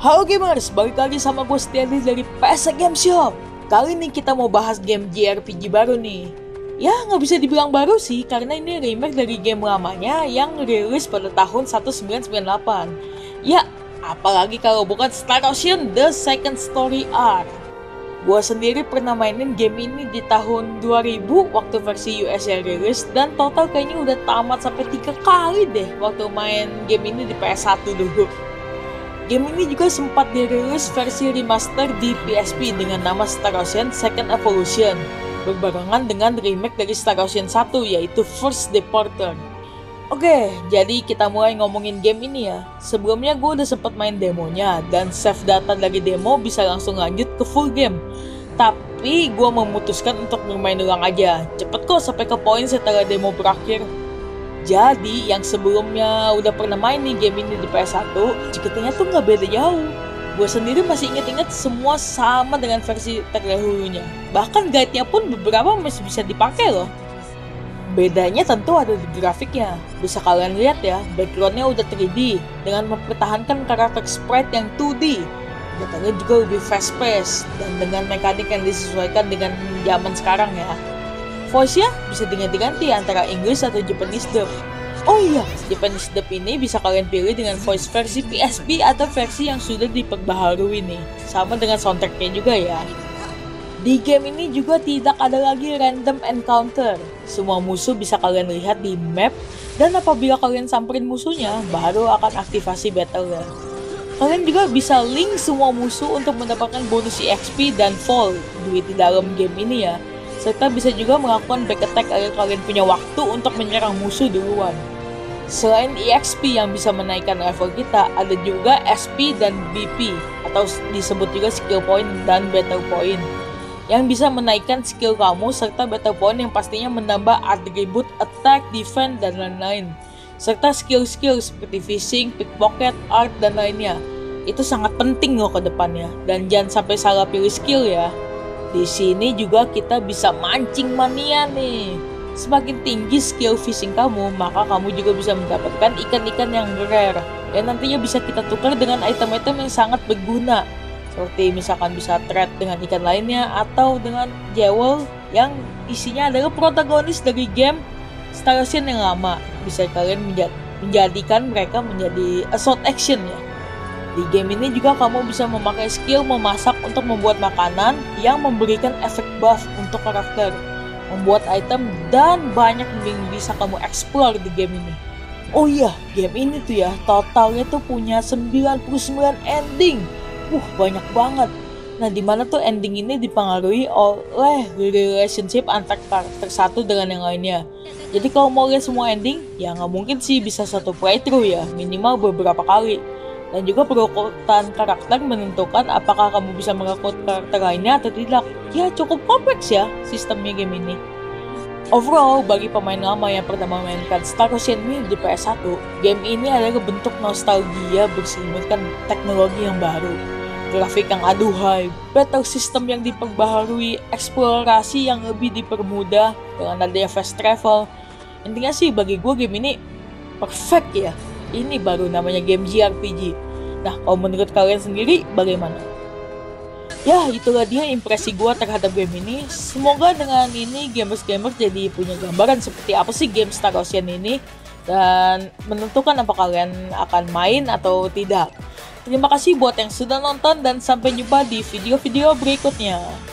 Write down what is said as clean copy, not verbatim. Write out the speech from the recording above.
Halo gamers, balik lagi sama gue Setiadi dari PS Game Shop. Kali ini kita mau bahas game JRPG baru nih. Ya nggak bisa dibilang baru sih, karena ini remake dari game lamanya yang rilis pada tahun 1998. Ya, apalagi kalau bukan Star Ocean The Second Story Arc. Gue sendiri pernah mainin game ini di tahun 2000 waktu versi US yang rilis, dan total kayaknya udah tamat sampai 3 kali deh waktu main game ini di PS1 dulu. Game ini juga sempat dirilis versi remaster di PSP dengan nama Star Ocean Second Evolution, berbarengan dengan remake dari Star Ocean 1 yaitu First Departure. Oke, jadi kita mulai ngomongin game ini ya. Sebelumnya gue udah sempat main demonya, dan save data dari demo bisa langsung lanjut ke full game. Tapi gue memutuskan untuk bermain ulang aja, cepet kok sampai ke poin setelah demo berakhir. Jadi yang sebelumnya udah pernah main nih game ini di PS1, ceritanya tuh nggak beda jauh. Gue sendiri masih inget-inget semua sama dengan versi terdahulunya. Bahkan guide-nya pun beberapa masih bisa dipakai loh. Bedanya tentu ada di grafiknya. Bisa kalian lihat ya, backgroundnya udah 3D dengan mempertahankan karakter sprite yang 2D. Datanya juga lebih fast-paced dan dengan mekanik yang disesuaikan dengan zaman sekarang ya. Voice-nya bisa diganti-ganti antara English atau Japanese dub. Oh iya, Japanese dub ini bisa kalian pilih dengan voice versi PSP atau versi yang sudah diperbaharui nih. Sama dengan soundtrack-nya juga ya. Di game ini juga tidak ada lagi random encounter. Semua musuh bisa kalian lihat di map, dan apabila kalian samperin musuhnya, baru akan aktivasi battle-nya. Kalian juga bisa link semua musuh untuk mendapatkan bonus EXP dan fall di dalam game ini ya. Serta bisa juga melakukan back attack agar kalian punya waktu untuk menyerang musuh duluan. Selain EXP yang bisa menaikkan level kita, ada juga SP dan BP, atau disebut juga skill point dan battle point, yang bisa menaikkan skill kamu, serta battle point yang pastinya menambah atribut attack, defense, dan lain-lain. Serta skill-skill seperti fishing, pickpocket, art, dan lainnya. Itu sangat penting loh ke depannya, dan jangan sampai salah pilih skill ya. Di sini juga kita bisa mancing mania nih. Semakin tinggi skill fishing kamu, maka kamu juga bisa mendapatkan ikan-ikan yang rare yang nantinya bisa kita tukar dengan item-item yang sangat berguna. Seperti misalkan bisa trade dengan ikan lainnya atau dengan jewel yang isinya adalah protagonis dari game Star Ocean yang lama. Bisa kalian menjadikan mereka menjadi assault action ya. Di game ini juga kamu bisa memakai skill memasak untuk membuat makanan yang memberikan efek buff untuk karakter, membuat item, dan banyak yang bisa kamu explore di game ini. Oh iya, game ini tuh ya, totalnya tuh punya 99 ending. Banyak banget. Nah, dimana tuh ending ini dipengaruhi oleh relationship antar karakter satu dengan yang lainnya. Jadi kalau mau lihat semua ending, ya nggak mungkin sih bisa satu playthrough ya, minimal beberapa kali. Dan juga perekrutan karakter menentukan apakah kamu bisa merekrut karakter lainnya atau tidak. Ya cukup kompleks ya sistemnya game ini. Overall, bagi pemain lama yang pernah memainkan Star Ocean ini di PS1, game ini adalah bentuk nostalgia berselimutkan teknologi yang baru. Grafik yang aduhai, battle system yang diperbaharui, eksplorasi yang lebih dipermudah dengan adanya fast travel. Intinya sih bagi gue game ini perfect ya. Ini baru namanya game JRPG. Nah, kalau menurut kalian sendiri bagaimana? Ya, itulah dia impresi gue terhadap game ini. Semoga dengan ini gamers-gamers jadi punya gambaran seperti apa sih game Star Ocean ini, dan menentukan apa kalian akan main atau tidak. Terima kasih buat yang sudah nonton, dan sampai jumpa di video-video berikutnya.